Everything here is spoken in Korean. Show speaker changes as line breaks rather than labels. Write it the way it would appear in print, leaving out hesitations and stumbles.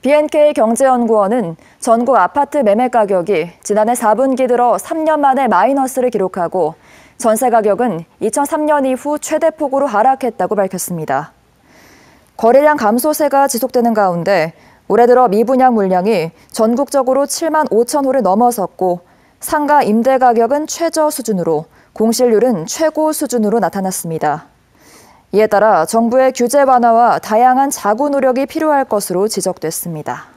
B&K 경제연구원은 전국 아파트 매매 가격이 지난해 4분기 들어 3년 만에 마이너스를 기록하고 전세 가격은 2003년 이후 최대폭으로 하락했다고 밝혔습니다. 거래량 감소세가 지속되는 가운데 올해 들어 미분양 물량이 전국적으로 7만 5천 호를 넘어섰고 상가 임대 가격은 최저 수준으로 공실률은 최고 수준으로 나타났습니다. 이에 따라 정부의 규제 완화와 다양한 자구 노력이 필요할 것으로 지적됐습니다.